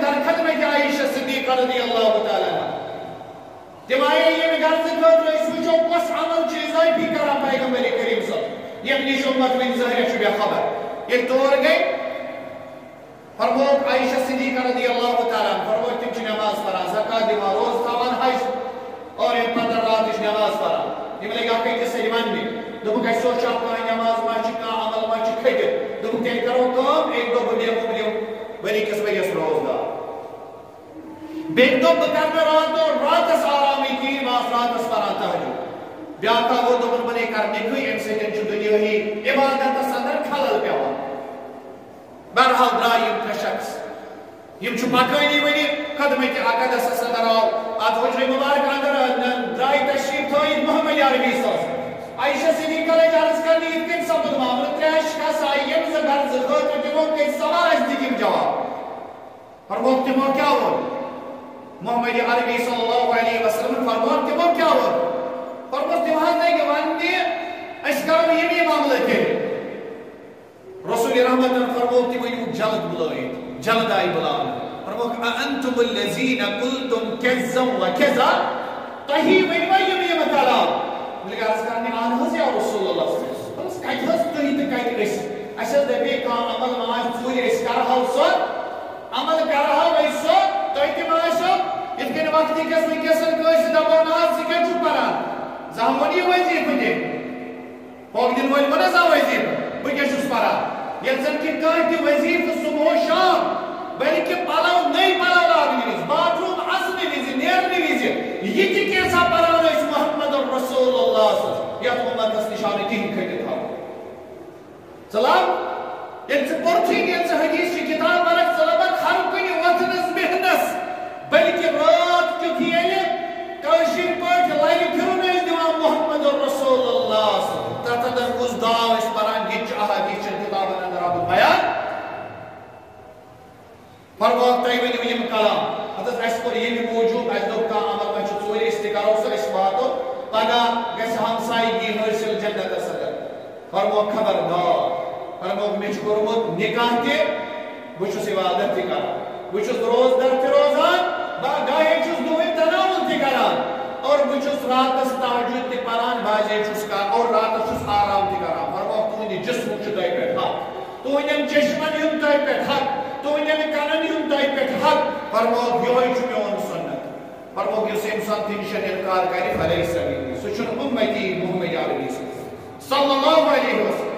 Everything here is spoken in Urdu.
کر خدمت عائشہ صدیقہ رضی اللہ تعالیٰ عنہ تمہیں یہ غرض خاطر اس وچو کس عمل چیزائی بھی کرا پیغمبر کریم صلی یہ نیش امت میں ظاہر شبہ خبر یہ طور گئی فرموک عائشہ صدیقہ رضی اللہ تعالیٰ عنہ فرموک تم چھ نماز پڑھا زکاة دیوا روز تھاوان حج اور ان پتر راتش نماز پڑھا یہ ملے گا کہ سلیمان بھی دوپو کہ سوچا پڑھا نماز ماچی کا عمل ماچی کھجر دوپو تیل کرو کام ایک دو بدیم بری کس وجہ سے روز دا بیک دو بکرنا رات اس آرامی کی نماز رات اس پڑھا تحجد بیاکا وہ دوپن بنے کرنے کوئی ان سے جن چو دنیا ہی عبادت سندر کھلل پیوا برحال درائیم کا شخص یم چو پاکانی ونی خدمت اقدس صدر آو آت حجر مبارک اندر درائی تشریف تھوئی محمد عربی صاحب عائشہ صدیقہ لے جارس کرنی اتکن سبت معاملت تریش کا سائیم زبر زخوت تمو کے سوال اس دیکھیں جواب فرموک تمو کیا ہو محمد عربی صلی اللہ علیہ وسلم فرموک تمو کیا ہو فرموک تمہاں دے کہ واندی اس کرو یہ بھی معاملت ہے رسول رحمت فرموک تمو جلد بلائید جلد آئی بلائید فرموک انتم الذین قلتم کذا و کذا تہی ونوائیم یہ مطالعہ ملک عرض کرنے آنہز یا رسول اللہ صلی اللہ علیہ وسلم بس کائیتہز تہی تکائیت اس اشد دبی کام عمل ماش چوری اس کرہاو سو عمل کرہاو اس سو تہی تماشو اتکن وقتی کس میں کسن کوئی دبو ناز سکے چھو پران زہمونی وزیف دے پاک دن والی منزا وزیف بکے چھوس پران یلزن کی کانتی وزیف صبح و شام بلکہ پلاو نہیں پلاو لاغنی ویز بات روم عصنی ویزی نیرنی ویزی یہ کی کیسا پلاو اس محمد رسول اللہ صلی اللہ علیہ وسلم یا تو امت اس نشانی تین کھٹے تھا سلام ان سے پرچھیں ان سے حدیث کی کتاب برک سلامت ہر کنی وطنس محنس بلکہ رات کیوں کھیلے کاشر پاٹ لائن کیوں دیوان محمد رسول اللہ صلی اللہ علیہ وسلم تحت در اس دعا اس پران گچ احادیث کتاب اندر ابو بیان فرموک تیوینی ونیم کلام حضرت اس پر یہ بھی موجود اس دکتا عمل میں چھوڑی استقارو سر اس باتو پگا گیس ہمسائی کی حرسل جنت صدر فرموک خبردار فرموک میں چھکرمت نکاح کے بچھو سی وعدت تھی کرا بچھو روز در تی روزان با گاہے چھوس دوئی تناول تھی کرا اور بچھو رات اس تحجد تی پران باجے چھوس کا اور رات چھوس آرام تھی کرا فرموک تو انہی جسم چھدائی پیٹ حق تو انہی چشمن ہنتائی پیٹ حق تو انہیں کاننی ہنتائی پیٹ حق فرموک یوہی چکے ان سنت فرموک یہ سے انسان تنشن انکار کری فلیس سبیلی سچن امتی محمد عربی صلی اللہ علیہ وسلم